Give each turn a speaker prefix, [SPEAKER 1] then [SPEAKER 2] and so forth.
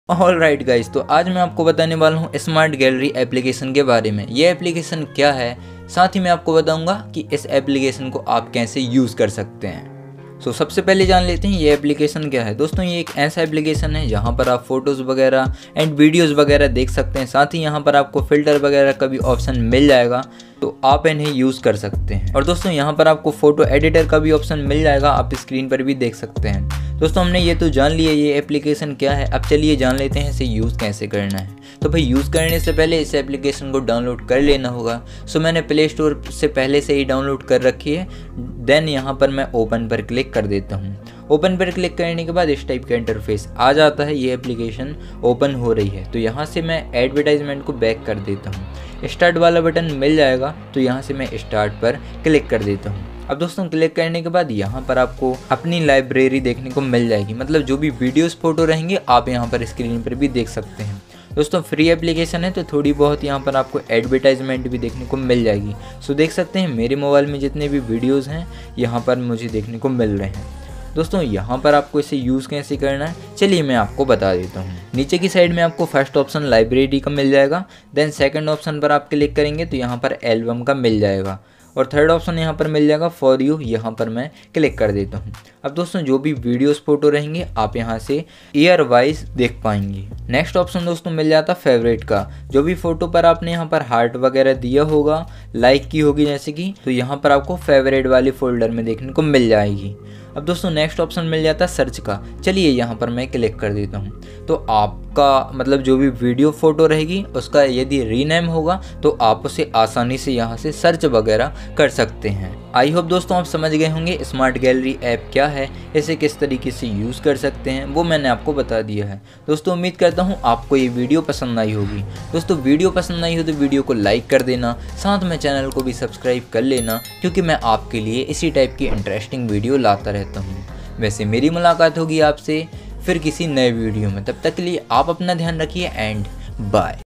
[SPEAKER 1] All right guys, तो आज मैं आपको बताने वाला हूँ स्मार्ट गैलरी एप्लीकेशन के बारे में। ये एप्लीकेशन क्या है, साथ ही मैं आपको बताऊंगा कि इस एप्लीकेशन को आप कैसे यूज़ कर सकते हैं। सबसे पहले जान लेते हैं ये एप्लीकेशन क्या है। दोस्तों, ये एक ऐसा एप्लीकेशन है जहाँ पर आप फोटोज़ वगैरह एंड वीडियोज़ वगैरह देख सकते हैं। साथ ही यहाँ पर आपको फ़िल्टर वगैरह का भी ऑप्शन मिल जाएगा, तो आप इन्हें यूज़ कर सकते हैं। और दोस्तों, यहाँ पर आपको फ़ोटो एडिटर का भी ऑप्शन मिल जाएगा, आप स्क्रीन पर भी देख सकते हैं। दोस्तों, हमने ये तो जान लिया ये एप्लीकेशन क्या है। अब चलिए जान लेते हैं इसे यूज़ कैसे करना है। तो भाई, यूज़ करने से पहले इस एप्लीकेशन को डाउनलोड कर लेना होगा। मैंने प्ले स्टोर से पहले से ही डाउनलोड कर रखी है। देन यहाँ पर मैं ओपन पर क्लिक कर देता हूँ। ओपन पर क्लिक करने के बाद इस टाइप का इंटरफेस आ जाता है। ये एप्लीकेशन ओपन हो रही है, तो यहाँ से मैं एडवर्टाइजमेंट को बैक कर देता हूँ। स्टार्ट वाला बटन मिल जाएगा, तो यहाँ से मैं स्टार्ट पर क्लिक कर देता हूँ। अब दोस्तों, क्लिक करने के बाद यहाँ पर आपको अपनी लाइब्रेरी देखने को मिल जाएगी, मतलब जो भी वीडियोस फोटो रहेंगे आप यहाँ पर स्क्रीन पर भी देख सकते हैं। दोस्तों, फ्री एप्लीकेशन है, तो थोड़ी बहुत यहाँ पर आपको एडवर्टाइजमेंट भी देखने को मिल जाएगी। देख सकते हैं मेरे मोबाइल में जितने भी वीडियोज़ हैं यहाँ पर मुझे देखने को मिल रहे हैं। दोस्तों, यहाँ पर आपको इसे यूज़ कैसे करना है, चलिए मैं आपको बता देता हूँ। नीचे की साइड में आपको फर्स्ट ऑप्शन लाइब्रेरी का मिल जाएगा। देन सेकंड ऑप्शन पर आप क्लिक करेंगे तो यहाँ पर एल्बम का मिल जाएगा, और थर्ड ऑप्शन यहाँ पर मिल जाएगा फॉर यू। यहाँ पर मैं क्लिक कर देता हूँ। अब दोस्तों, जो भी वीडियोस फोटो रहेंगे आप यहाँ से ईयर वाइज देख पाएंगे। नेक्स्ट ऑप्शन दोस्तों मिल जाता फेवरेट का। जो भी फोटो पर आपने यहाँ पर हार्ट वगैरह दिया होगा, लाइक की होगी जैसे कि, तो यहाँ पर आपको फेवरेट वाली फोल्डर में देखने को मिल जाएगी। अब दोस्तों, नेक्स्ट ऑप्शन मिल जाता है सर्च का। चलिए यहाँ पर मैं क्लिक कर देता हूँ। तो आपका मतलब जो भी वीडियो फोटो रहेगी उसका यदि रीनेम होगा तो आप उसे आसानी से यहाँ से सर्च वगैरह कर सकते हैं। आई होप दोस्तों आप समझ गए होंगे स्मार्ट गैलरी ऐप क्या है, इसे किस तरीके से यूज़ कर सकते हैं, वो मैंने आपको बता दिया है। दोस्तों, उम्मीद करता हूँ आपको ये वीडियो पसंद आई होगी। दोस्तों, वीडियो पसंद आई हो तो वीडियो को लाइक कर देना, साथ में चैनल को भी सब्सक्राइब कर लेना, क्योंकि मैं आपके लिए इसी टाइप की इंटरेस्टिंग वीडियो लाता रहता हूँ। वैसे मेरी मुलाकात होगी आपसे फिर किसी नए वीडियो में। तब तक के लिए आप अपना ध्यान रखिए एंड बाय।